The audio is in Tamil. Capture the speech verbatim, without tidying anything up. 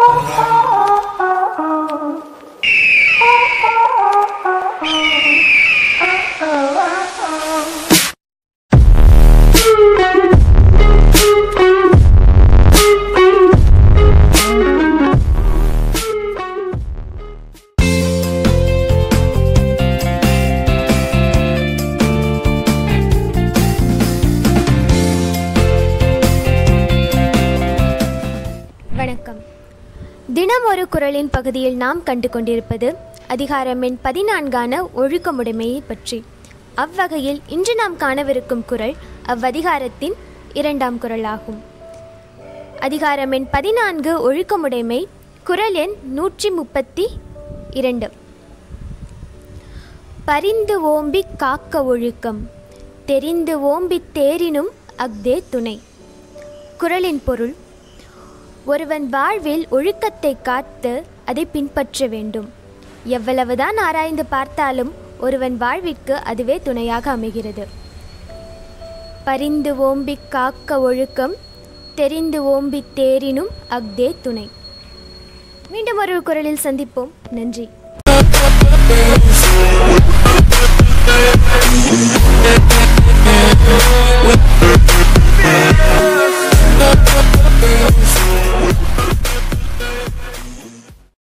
வணக்கம். தினம் ஒரு குறளின் பகுதியில் நாம் கண்டு கொண்டிருப்பது அதிகாரம் எண் பதினான்கான ஒழுக்கமுடைமையை பற்றி. அவ்வகையில் இன்று நாம் காணவிருக்கும் குறள் அவ்வதிகாரத்தின் இரண்டாம் குறளாகும். அதிகாரம் எண் பதினான்கு ஒழுக்கமுடைமை, குறள் எண் நூற்றி முப்பத்தி இரண்டு. பரிந்து ஓம்பி காக்க ஒழுக்கம், தெரிந்து ஓம்பி தேரினும் அஃதே துணை. குறளின் பொருள்: ஒருவன் வாழ்வில் ஒழுக்கத்தை காத்து அதை பின்பற்ற வேண்டும். எவ்வளவுதான் ஆராய்ந்து பார்த்தாலும் ஒருவன் வாழ்விற்கு அதுவே துணையாக அமைகிறது. பரிந்து ஓம்பி காக்க ஒழுக்கம், தெரிந்து ஓம்பி தேரினும் அஃதே துணை. மீண்டும் ஒரு குறளில் சந்திப்போம். நன்றி.